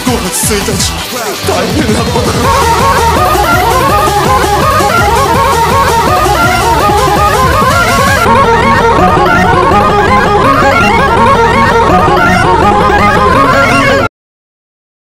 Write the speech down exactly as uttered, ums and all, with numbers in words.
ごがつついたち大変なこと